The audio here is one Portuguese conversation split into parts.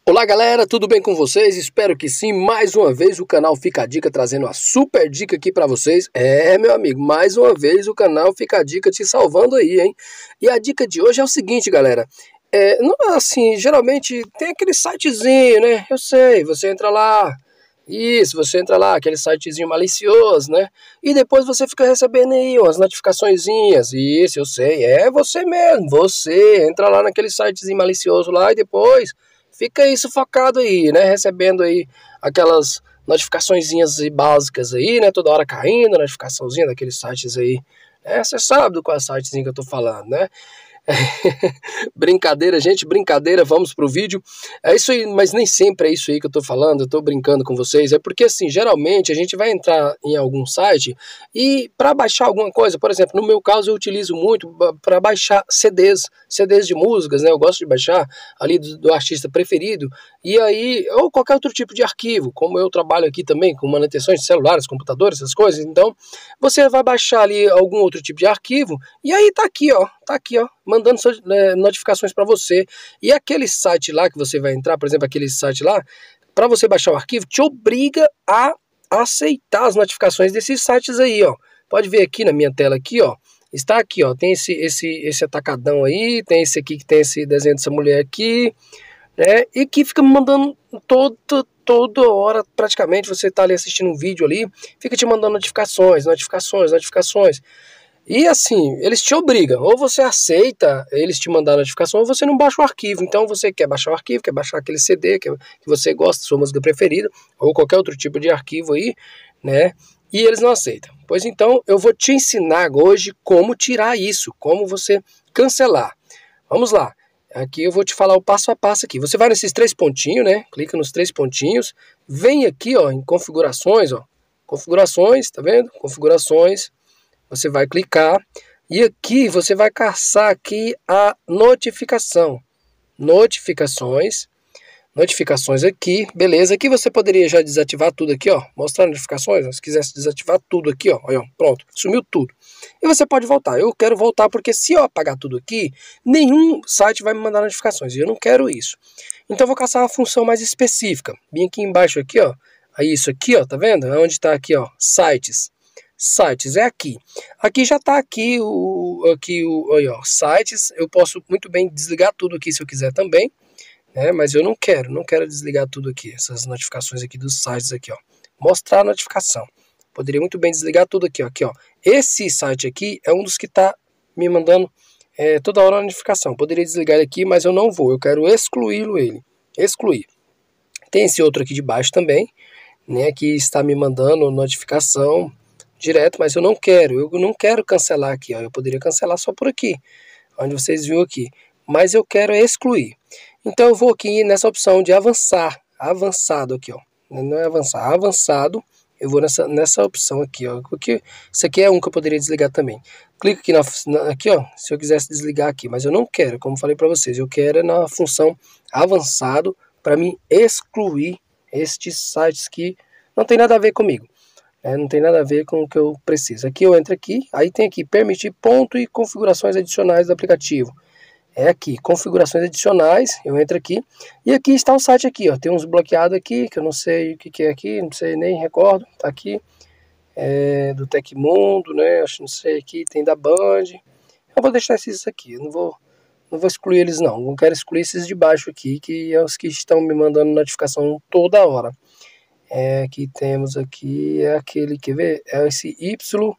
Olá galera, tudo bem com vocês? Espero que sim. Mais uma vez o canal Fica a Dica trazendo uma super dica aqui para vocês. Meu amigo, mais uma vez o canal Fica a Dica te salvando aí, hein? E a dica de hoje é o seguinte, galera. Não, assim, geralmente tem aquele sitezinho, né? Eu sei, você entra lá. Isso, você entra lá, aquele sitezinho malicioso, né? E depois você fica recebendo aí umas notificaçõezinhas. Isso, eu sei, é você mesmo. Você entra lá naquele sitezinho malicioso lá e depois fica aí sufocado aí, né? Recebendo aí aquelas notificaçõezinhas básicas aí, né? Toda hora caindo, notificaçãozinha daqueles sites aí. Você sabe do qual sitezinho que eu tô falando, né? Brincadeira, gente, brincadeira, vamos pro vídeo. É isso aí, mas nem sempre é isso aí que eu tô falando, eu tô brincando com vocês. É porque assim, geralmente a gente vai entrar em algum site e para baixar alguma coisa, por exemplo, no meu caso eu utilizo muito para baixar CDs de músicas, né? Eu gosto de baixar ali do artista preferido, e aí, ou qualquer outro tipo de arquivo, como eu trabalho aqui também com manutenções de celulares, computadores, essas coisas. Então, você vai baixar ali algum outro tipo de arquivo, e aí tá aqui, ó, mandando notificações para você. E aquele site lá que você vai entrar, por exemplo, aquele site lá, para você baixar o arquivo, te obriga a aceitar as notificações desses sites aí, ó. Pode ver aqui na minha tela aqui, ó. Está aqui, ó. Tem esse atacadão aí, tem esse aqui que tem esse desenho dessa mulher aqui, né? E que fica me mandando toda hora, praticamente, você tá ali assistindo um vídeo ali, fica te mandando notificações. E assim, eles te obrigam, ou você aceita eles te mandar a notificação, ou você não baixa o arquivo. Então você quer baixar o arquivo, quer baixar aquele CD que você gosta, sua música preferida, ou qualquer outro tipo de arquivo aí, né? E eles não aceitam. Pois então, eu vou te ensinar hoje como tirar isso, como você cancelar. Vamos lá. Aqui eu vou te falar o passo a passo aqui. Você vai nesses três pontinhos, né? Clica nos três pontinhos, vem aqui, ó, em configurações, ó. Configurações, tá vendo? Configurações. Você vai clicar e aqui você vai caçar aqui a notificação. Notificações aqui, beleza. Aqui você poderia já desativar tudo aqui, ó. Mostrar notificações, ó. Se quisesse desativar tudo aqui, ó. Aí, ó, pronto, sumiu tudo. E você pode voltar. Eu quero voltar porque se eu apagar tudo aqui, nenhum site vai me mandar notificações. E eu não quero isso. Então eu vou caçar uma função mais específica. Vim aqui embaixo aqui, ó. Aí isso aqui, ó, tá vendo? É onde está aqui, ó, sites é aqui. Aqui já está aqui aí, ó, sites. Eu posso muito bem desligar tudo aqui se eu quiser também, né? Mas eu não quero desligar tudo aqui, essas notificações aqui dos sites aqui, ó. Mostrar a notificação. Poderia muito bem desligar tudo aqui, ó. Aqui, ó. Esse site aqui é um dos que está me mandando toda hora a notificação. Poderia desligar ele aqui, mas eu não vou. Eu quero excluir. Tem esse outro aqui de baixo também, né? Que está me mandando notificação direto, mas eu não quero cancelar aqui, ó. Eu poderia cancelar só por aqui, onde vocês viram aqui, mas eu quero excluir. Então eu vou aqui nessa opção de avançado aqui, ó. Não é avançar, avançado. Eu vou nessa opção aqui, ó, porque isso aqui é um que eu poderia desligar também. Clica aqui aqui, ó, se eu quisesse desligar aqui, mas eu não quero, como falei para vocês, eu quero na função avançado para me excluir estes sites que não tem nada a ver comigo. Não tem nada a ver com o que eu preciso. Aqui eu entro aqui, aí tem aqui permitir ponto e configurações adicionais do aplicativo. É aqui, configurações adicionais, eu entro aqui, e aqui está o site aqui, ó. Tem uns bloqueados aqui, que eu não sei o que é aqui, não sei, nem recordo, tá aqui. Do Tecmundo, né, acho, não sei, aqui tem da Band. Eu vou deixar esses aqui, eu não vou excluir eles não quero excluir esses de baixo aqui, que é os que estão me mandando notificação toda hora. Que temos aqui, é aquele, quer ver? É esse YHAUP,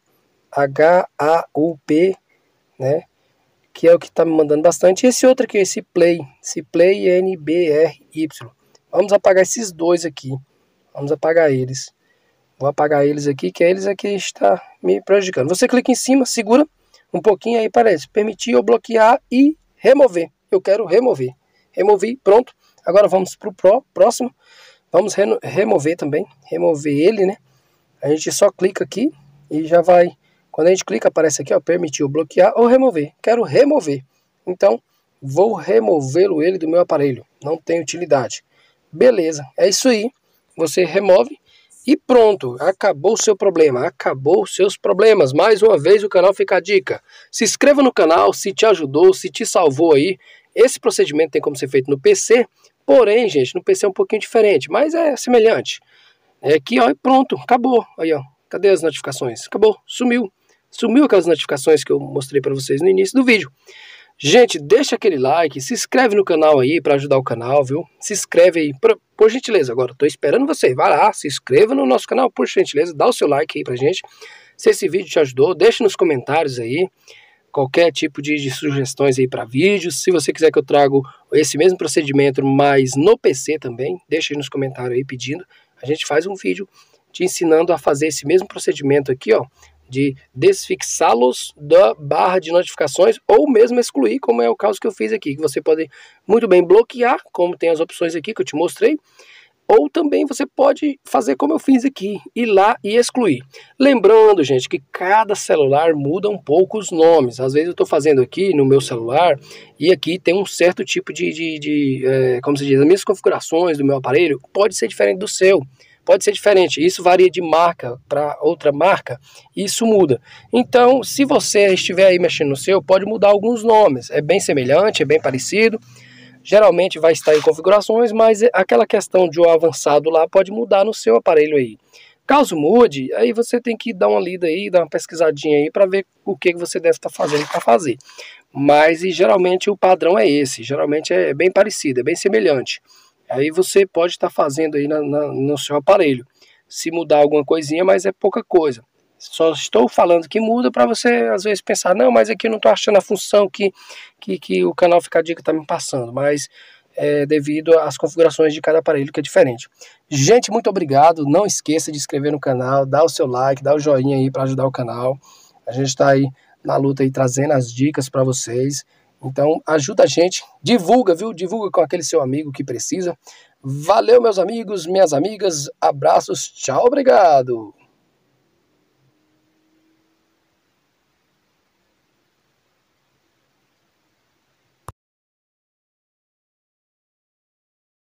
né? Que é o que está me mandando bastante. E esse outro aqui, esse Play NBRY. Vamos apagar esses dois aqui. Vamos apagar eles. Vou apagar eles aqui, que eles aqui está me prejudicando. Você clica em cima, segura um pouquinho, aí aparece permitir ou bloquear e remover. Eu quero remover. Removi, pronto. Agora vamos para o próximo. Vamos remover também, remover ele, né? A gente só clica aqui e já vai. Quando a gente clica, aparece aqui, ó, permitir ou bloquear ou remover. Quero remover. Então, vou removê-lo ele do meu aparelho. Não tem utilidade. Beleza, é isso aí. Você remove e pronto. Acabou o seu problema. Acabou os seus problemas. Mais uma vez o canal Fica a Dica. Se inscreva no canal se te ajudou, se te salvou aí. Esse procedimento tem como ser feito no PC. Porém, gente, no PC é um pouquinho diferente, mas é semelhante. É aqui, ó, e pronto, acabou. Aí, ó, cadê as notificações? Acabou, sumiu. Sumiu aquelas notificações que eu mostrei para vocês no início do vídeo. Gente, deixa aquele like, se inscreve no canal aí para ajudar o canal, viu? Se inscreve aí, por gentileza. Agora, tô esperando você. Vai lá, se inscreva no nosso canal, por gentileza. Dá o seu like aí pra gente. Se esse vídeo te ajudou, deixa nos comentários aí qualquer tipo de sugestões aí para vídeos. Se você quiser que eu trago esse mesmo procedimento, mas no PC também, deixa aí nos comentários aí pedindo. A gente faz um vídeo te ensinando a fazer esse mesmo procedimento aqui, ó, de desfixá-los da barra de notificações ou mesmo excluir, como é o caso que eu fiz aqui, que você pode muito bem bloquear, como tem as opções aqui que eu te mostrei, ou também você pode fazer como eu fiz aqui, ir lá e excluir. Lembrando, gente, que cada celular muda um pouco os nomes. Às vezes eu estou fazendo aqui no meu celular e aqui tem um certo tipo como se diz, as minhas configurações do meu aparelho pode ser diferente do seu. Pode ser diferente, isso varia de marca para outra marca, isso muda. Então, se você estiver aí mexendo no seu, pode mudar alguns nomes. É bem semelhante, é bem parecido. Geralmente vai estar em configurações, mas aquela questão de um avançado lá pode mudar no seu aparelho aí. Caso mude, aí você tem que dar uma lida aí, dar uma pesquisadinha aí para ver o que você deve estar fazendo para fazer. Mas e geralmente o padrão é esse, geralmente é bem parecido, é bem semelhante. Aí você pode estar fazendo aí no seu aparelho. Se mudar alguma coisinha, mas é pouca coisa. Só estou falando que muda para você às vezes pensar, não, mas aqui eu não estou achando a função que o canal Fica a Dica está me passando. Mas é devido às configurações de cada aparelho que é diferente. Gente, muito obrigado. Não esqueça de inscrever no canal, dar o seu like, dar o joinha aí para ajudar o canal. A gente está aí na luta aí trazendo as dicas para vocês. Então ajuda a gente, divulga, viu? Divulga com aquele seu amigo que precisa. Valeu, meus amigos, minhas amigas, abraços, tchau, obrigado!